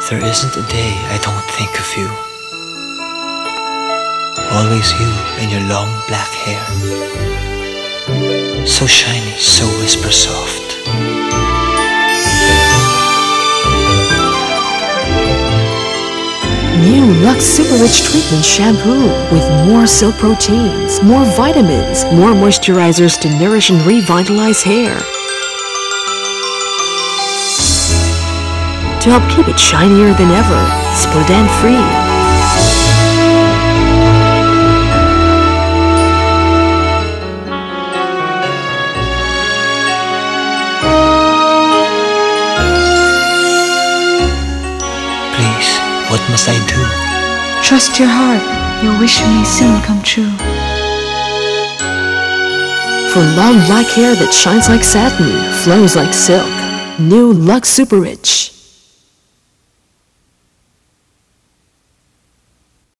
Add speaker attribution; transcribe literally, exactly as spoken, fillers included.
Speaker 1: There isn't a day I don't think of you. Always you and your long black hair, so shiny, so whisper soft.
Speaker 2: New Lux Super Rich Treatment Shampoo with more silk proteins, more vitamins, more moisturizers to nourish and revitalize hair. To help keep it shinier than ever, split and free.
Speaker 1: Please, what must I do?
Speaker 3: Trust your heart. Your wish may soon come true.
Speaker 2: For long black hair that shines like satin, flows like silk. New Lux Super Rich.